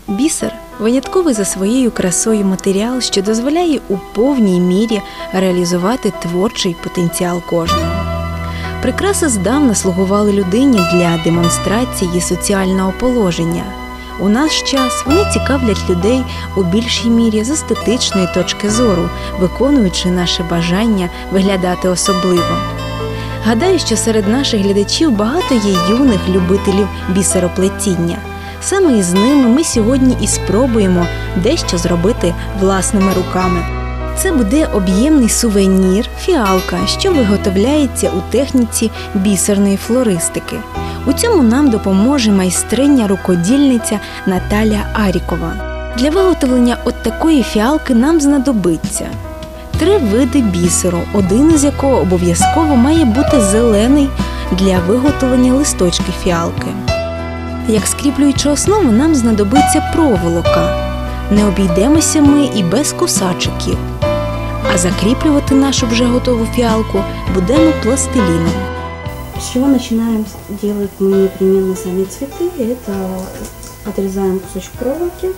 Бісер – винятковий за своєю красою матеріал, що дозволяє у повній мірі реалізувати творчий потенціал кожного. Прикраси здавна слугували людині для демонстрації соціального положення. У наш час вони цікавлять людей у більшій мірі з естетичної точки зору, виконуючи наше бажання виглядати особливо. Гадаю, що серед наших глядачів багато є юних любителів бісероплетіння. Саме із ними ми сьогодні і спробуємо дещо зробити власними руками. Це буде об'ємний сувенір – фіалка, що виготовляється у техніці бісерної флористики. У цьому нам допоможе майстриня-рукодільниця Наталя Арікова. Для виготовлення от такої фіалки нам знадобиться 3 види бісеру, один із якого обов'язково має бути зелений для виготовлення листочки фіалки. Як скріплюючу основу нам знадобиться проволока. Не обійдемося ми і без кусачиків. А закріплювати нашу вже готову фіалку будемо пластиліном. С чего начинаем делать мы непременно сами цветы? Это отрезаем кусочек проволоки.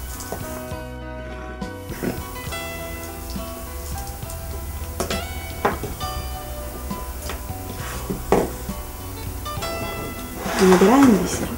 И набираем бисер.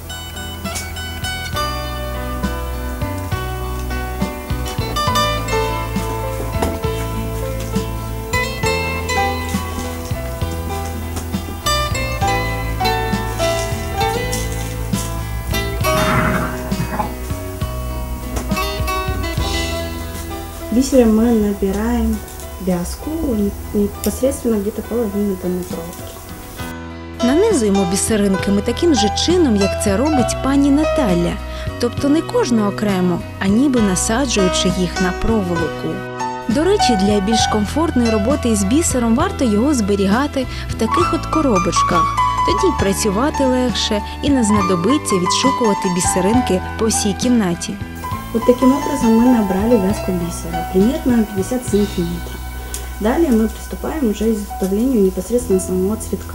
Бисером мы набираем вязку непосредственно где-то половину данной проволоки. Нанизуємо бісеринки ми таким же чином, як це робить пані Наталя, тобто не кожну окремо, а ніби насаджуючи їх на проволоку. До речі, для більш комфортної роботи із бісером варто його зберігати в таких от коробочках. Тоді й працювати легше і не знадобиться відшукувати бісеринки по всій кімнаті. Вот таким образом мы набрали вязку бисера, примерно 50 сантиметров. Далее мы приступаем уже к изготовлению непосредственно самого цветка.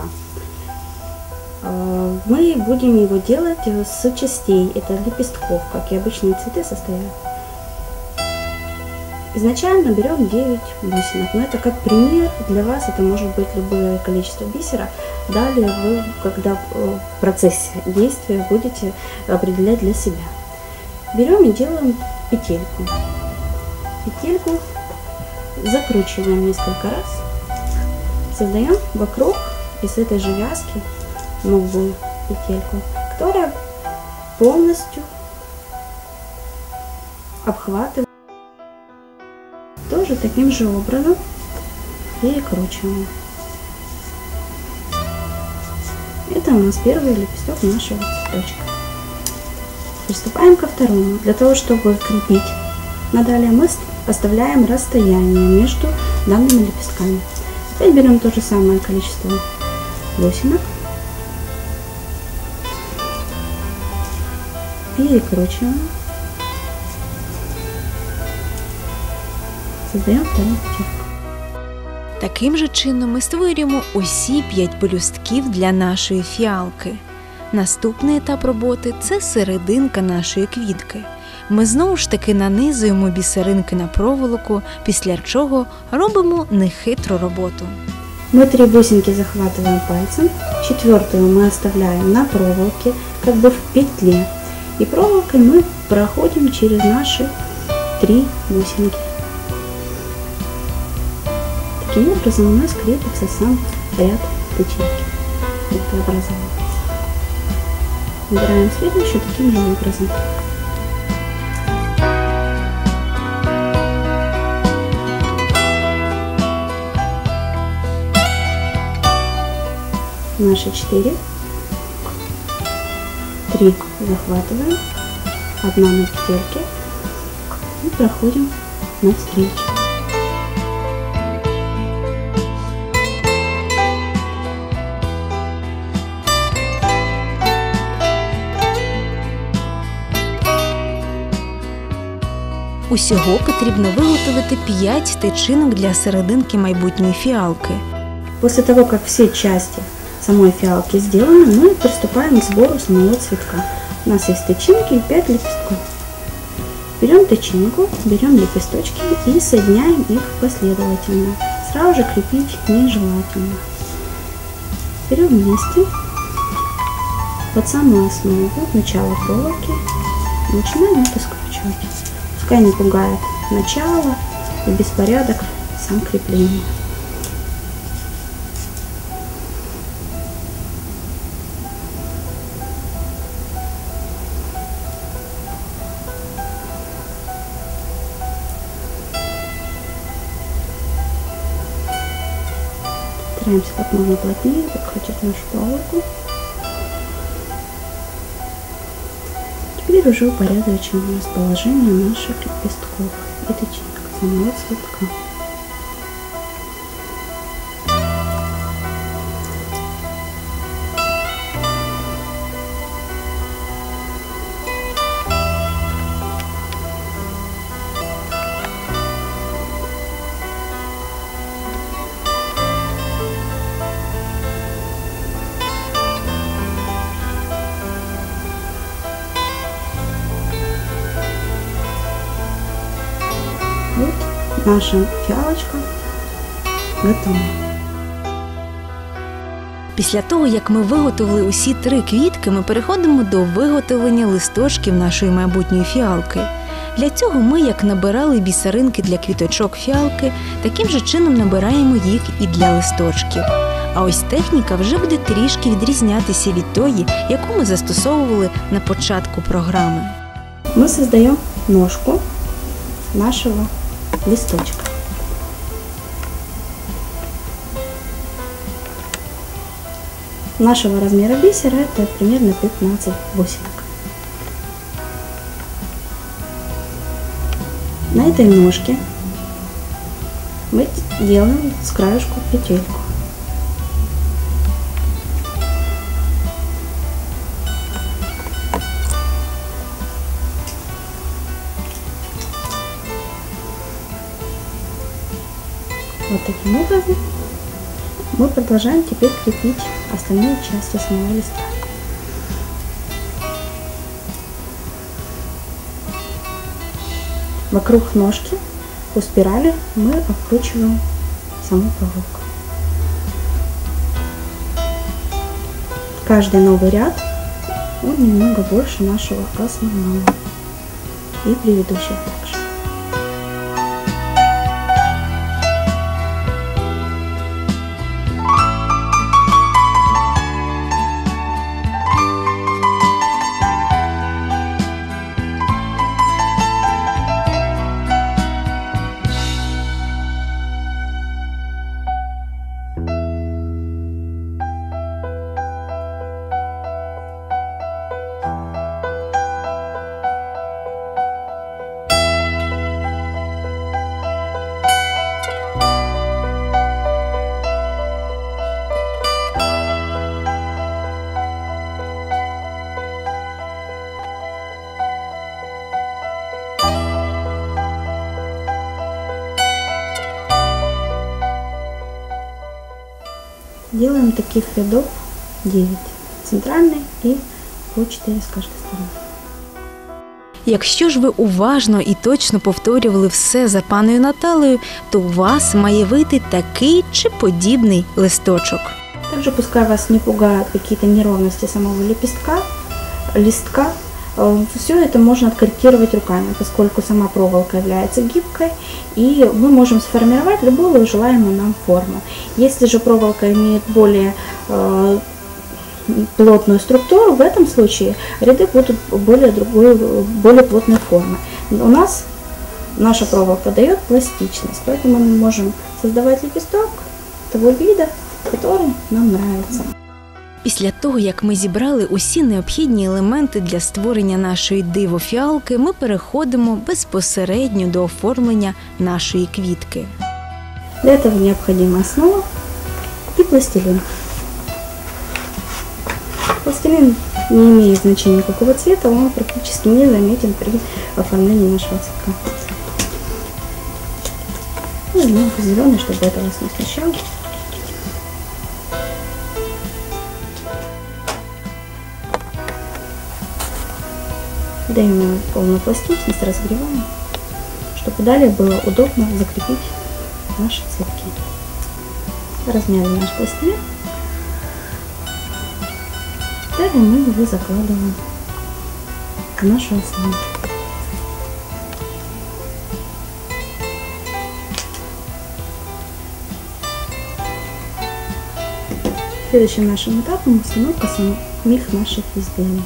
Мы будем его делать с частей, это лепестков, как и обычные цветы состоят. Изначально берем 9 бусинок, но это как пример, для вас это может быть любое количество бисера. Далее вы, когда в процессе действия, будете определять для себя. Берем и делаем петельку. Петельку закручиваем несколько раз, создаем вокруг из этой же вязки новую петельку, которая полностью обхватывает. Тоже таким же образом перекручиваем. Это у нас первый лепесток нашего цветочка. Приступаем ко второму. Для того, чтобы крепить, далее мы оставляем расстояние между данными лепестками. Теперь берем то же самое количество бусинок, перекручиваем, создаем вторую петельку. Таким же чином ми створюємо усі 5 пелюстків для нашої фіалки. Наступний етап роботи – це серединка нашої квітки. Ми знову ж таки нанизуємо бісеринки на проволоку, після чого робимо нехитру роботу. Мы 3 бусинки захватываем пальцем, 4-ю мы оставляем на проволоке, как бы в петле. И проволокой мы проходим через наши 3 бусинки. Таким образом у нас крепится сам ряд петельки. Это образовалось. Набираем следующую таким же образом. Наши 4. 3 захватываем, 1 на петельке и проходим навстречу. Усього потрібно виготовити 5 тичинок для серединки майбутньої фіалки. После того, как все части самой фиалки сделаны, мы приступаем к сбору самого цветка. У нас есть тычинки и 5 лепестков. Берем тычинку, берем лепесточки и соединяем их последовательно. Сразу же крепить нежелательно. Берем вместе под самую основу, начало проволоки, начинаем это скручивать. Пускай не пугает начало и беспорядок сам крепление. Стараемся как можно плотнее подкрутить нашу проволоку. Теперь уже упорядочим расположение наших лепестков и тычинок самого цветка. Вот наша фіалочка готова. Після того, як ми виготовили усі 3 квітки, ми переходимо до виготовлення листочків нашої майбутньої фіалки. Для цього ми, як набирали бісеринки для квіточок фіалки, таким же чином набираємо їх і для листочків. А ось техніка вже буде трішки відрізнятися від тої, яку ми застосовували на початку програми. Мы создаем ножку нашего листочка. Нашего размера бисера это примерно 15 бусинок. На этой ножке мы делаем с краешку петельку. Вот таким образом мы продолжаем теперь крепить остальные части самого листа. Вокруг ножки по спирали мы обкручиваем саму проволоку. Каждый новый ряд он немного больше нашего основного и предыдущего также. Делаем таких рядов 9. Центральный и по 4 с каждой стороны. Якщо ж ви уважно і точно повторювали все за паною Наталею, то у вас має вийти такий чи подібний листочок. Также пускай вас не пугают какие-то неровности самого листка, все это можно откорректировать руками, поскольку сама проволока является гибкой, и мы можем сформировать любую желаемую нам форму. Если же проволока имеет более плотную структуру, в этом случае ряды будут более плотной формы. У нас наша проволока дает пластичность, поэтому мы можем создавать лепесток того вида, который нам нравится. Після того, як ми зібрали усі необхідні елементи для створення нашої диво-фіалки, ми переходимо безпосередньо до оформлення нашої квітки. Для этого необходима основа и пластилин. Пластилин не имеет значения какого цвета, он практически не заметен при оформлении нашего цветка. Ну, немного зеленый, чтобы это вас не смущало. Даем ему полную пластичность, разогреваем, чтобы далее было удобно закрепить наши цветки. Размяли наш пластилин. Далее мы его закладываем в нашу основу. Следующим нашим этапом установка самих наших изделий.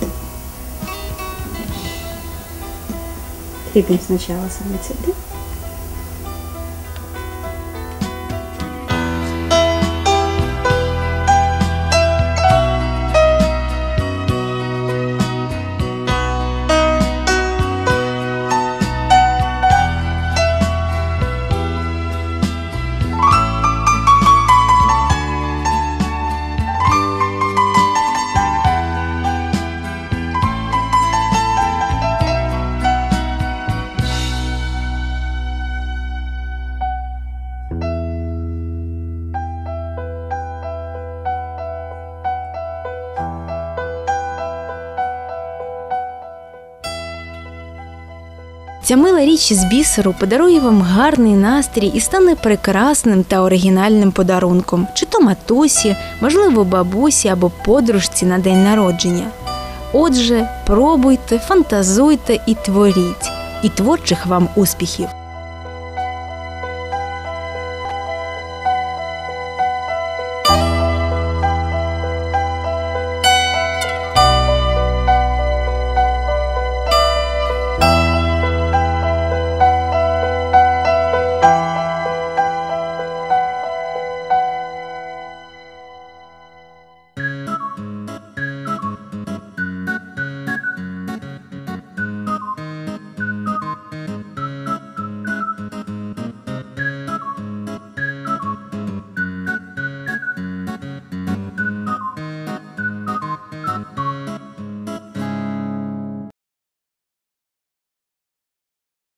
Крепим сначала сами цветы. Ця мила річ із бісеру подарує вам гарний настрій і стане прекрасним та оригінальним подарунком, чи то матусі, можливо, бабусі або подружці на день народження. Отже, пробуйте, фантазуйте і творіть. І творчих вам успіхів!